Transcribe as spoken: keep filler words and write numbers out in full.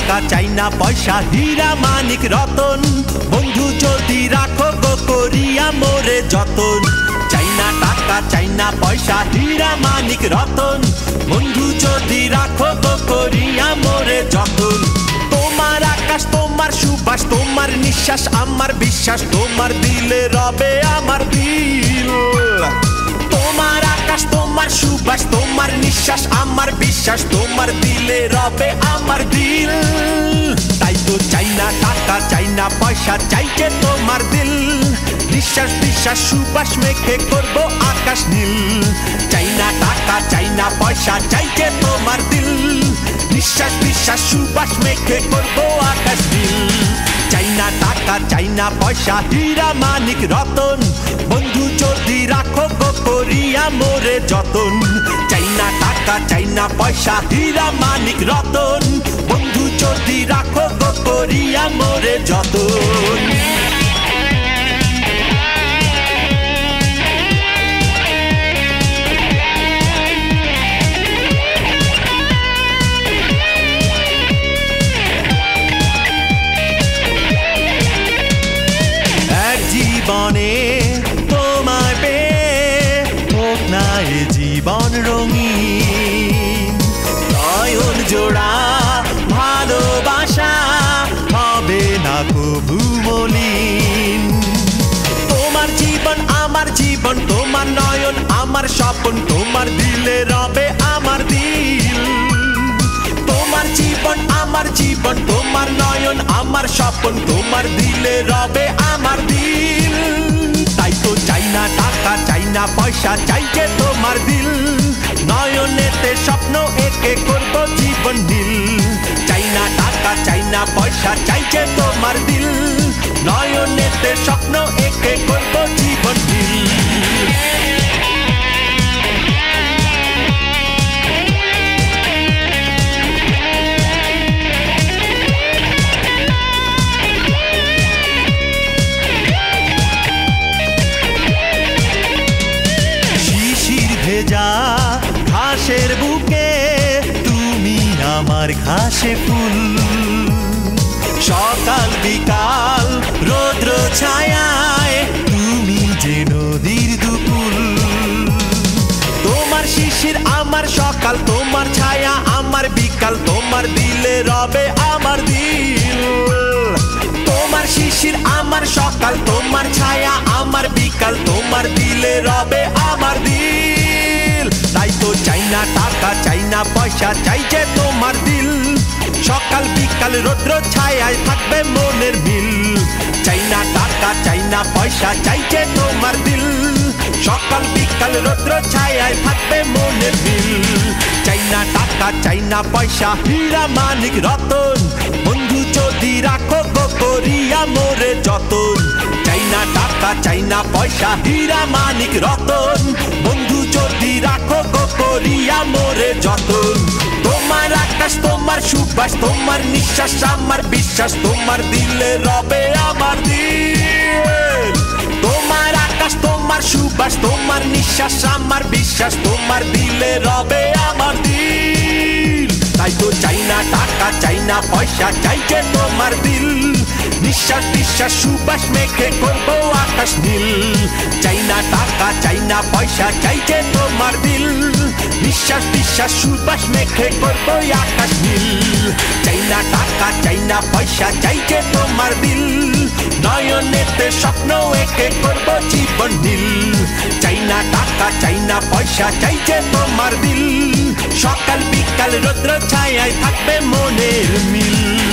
টাকা চাই না পয়সা হীরা মানিক রতন বন্ধু যদি রাখো গো করিয়া মোরে যতন চাই না টাকা চাই না পয়সা হীরা মানিক রতন বন্ধু যদি রাখো গো করিয়া মোরে যতন তোমার আকাশ তোমার সুবাস তোমার নিঃশ্বাস আমার বিশ্বাস তোমার দিলে রবে আমার দিল তোমার আকাশ তোমার সুবাস তোমার নিঃশ্বাস আমার বিশ্বাস তোমার দিলে রবে আমার দিল তাই তো চাই না টাকা চাই না পয়সা চাইছে তোমার দিল নিঃশ্বাস বিশ্বাস সুবাস মেখে করবো আকাশ নীল চাই না টাকা চাই না পয়সা চাইছে তোমার দিল নিঃশ্বাস বিশ্বাস সুবাস মেখে করবো আকাশ নীল চাই না টাকা চাই না পয়সা হীরা মানিক রতন বন্ধু যদি রাখো গো করিয়া মোরে যতন চাই না টাকা চাই না পয়সা হীরা মানিক রতন বন্ধু যদি রাখো গো করিয়া মোরে যতন জীবনে তোমায় পেয়ে হোক না এ জীবন রঙিন নয়ন জোড়া ভালোবাসা হবে না কবু মলিন তোমার জীবন আমার জীবন তোমার নয়ন আমার স্বপন তোমার দিলে রবে আমার দিল তোমার জীবন আমার জীবন তোমার নয়ন আমার স্বপন তোমার দিলে রবে আমার দিল তাই তো চাই না টাকা চাই না পয়সা চাইছে তোমার দিল নয়নেতে স্বপ্ন একে করবো জীবন নীল চাই না টাকা চাই না পয়সা চাইছে তোমার দিল নয়নেতে স্বপ্ন একে করবো জীবন নীল ভেজা ঘাসের বুকে তুমি আমার ঘাসে ফুল সকাল বিকাল রৌদ্র ছায়ায় তুমি যে নদীর দুকুল তোমার শিশির আমার সকাল তোমার ছায়া আমার বিকাল তোমার দিলে রবে আমার দিল তোমার শিশির আমার সকাল তোমার ছায়া আমার বিকাল তোমার দিলে রবে আমার দিল তাই তো চাই না টাকা চাই না পয়সা চাইছে তোমার দিল সকাল বিকাল রৌদ্র ছায়ায় থাকবে মনের মিল চাই না টাকা চাই না পয়সা চাইছে তোমার দিল সকাল বিকাল রৌদ্র ছায়ায় থাকবে মনের মিল চাই না টাকা চাই না পয়সা হীরা মানিক রতন বন্ধু যদি রাখো গো করিয়া মোরে যতন চাই না টাকা চাই না পয়সা হীরা মানিক রতন বন্ধু যদি রাখো গো করিয়া মোরে যতন তোমার আকাশ তোমার সুবাস তোমার নিঃশ্বাস আমার বিশ্বাস তোমার দিলে রবে আমার দিল তোমার আকাশ তোমার সুবাস তোমার নিঃশ্বাস আমার বিশ্বাস তোমার দিলে রবে আমার দিল তাই তো চাই না টাকা চাই না পয়সা চাইছে তোমার দিল নিঃশ্বাস বিশ্বাস সুবাস মেখে করবো আকাশ নীল চাই না টাকা চাই না পয়সা চাইছে তোমার দিল নিঃশ্বাস বিশ্বাস সুবাস মেখে করবো আকাশ নীল চাই না টাকা চাই না পয়সা চাইছে তোমার দিল নয়নেতে স্বপ্ন একে করবো জীবন নীল চাই না টাকা চাই না পয়সা চাইছে তোমার দিল সকাল বিকাল রৌদ্র ছায়ায় থাকবে মনের মিল।